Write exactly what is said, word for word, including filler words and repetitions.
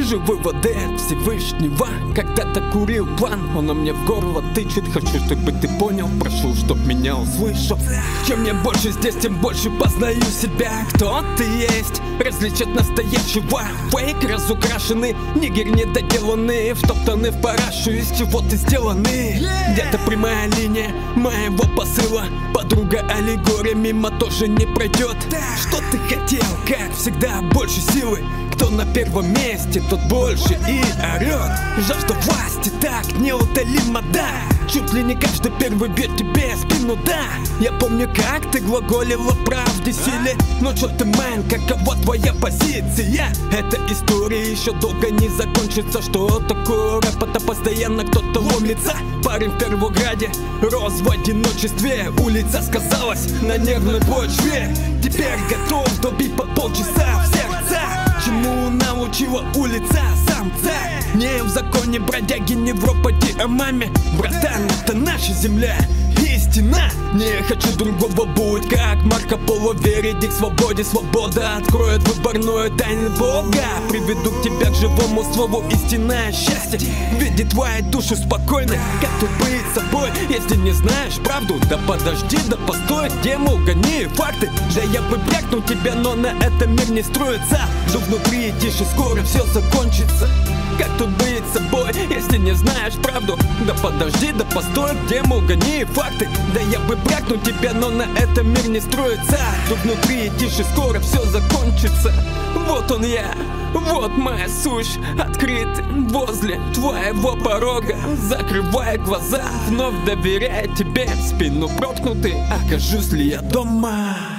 Живой воды от Всевышнего. Когда-то курил план, он на мне в горло тычет. Хочу, чтобы ты понял, прошу, чтоб меня услышал. Чем я больше здесь, тем больше познаю себя. Кто ты есть, различат настоящего. Фейк разукрашенный, нигер недоделанный, втоптаны в парашу, из чего ты сделаны. Где-то прямая линия моего посыла. Подруга аллегория мимо тоже не пройдет. Что ты хотел, как всегда, больше силы. Кто на первом месте, тот больше и орет. Жажда власти так неутолима, да. Чуть ли не каждый первый бьет тебе спину, да. Я помню, как ты глаголила правде, силе. Но чё ты, мэн, какова твоя позиция? Эта история еще долго не закончится. Что такое рэп? Это постоянно кто-то ломится. Парень в Первограде рос в одиночестве. Улица сказалась на нервной почве. Теперь готов добить по полчаса в сердца. Чему научила улица самца? Не в законе бродяги, не в ропоте о маме. Братан, это наша земля, истина. Не хочу другого будь, как Марко Поло. Верить их свободе, свобода откроет выборную тайну Бога. Приведу к тебе к живому слову истинное счастье. Видит твои души спокойно. Как тут быть собой, если не знаешь правду? Да подожди, да постой, тему гони факты. Да я бы брякнул тебя, но на этом мир не строится. Жду внутри тише, скоро все закончится. Как тут быть собой, если не знаешь правду? Да подожди, да постой, тему гони факты. Да я бы брякнул тебя, но на этом мир не строится. Тут внутри тише, скоро все закончится. Вот он я, вот моя сущь, открытый возле твоего порога. Закрывая глаза, вновь доверяя тебе, в спину проткнутый, окажусь ли я дома?